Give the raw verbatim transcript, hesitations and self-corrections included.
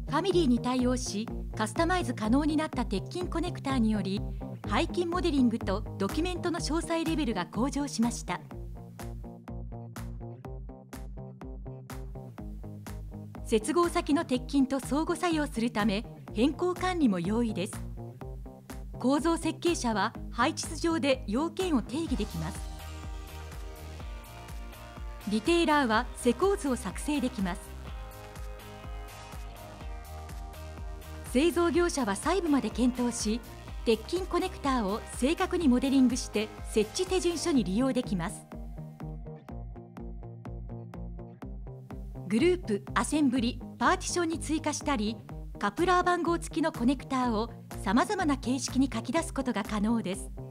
ファミリーに対応し、カスタマイズ可能になった鉄筋コネクターにより、背筋モデリングとドキュメントの詳細レベルが向上しました。接合先の鉄筋と相互作用するため、変更管理も容易です。構造設計者は配置図上で要件を定義できます。ディテーラーは施工図を作成できます。製造業者は細部まで検討し、鉄筋コネクターを正確にモデリングして設置手順書に利用できます。グループ、アセンブリ、パーティションに追加したり、カプラー番号付きのコネクターをさまざまな形式に書き出すことが可能です。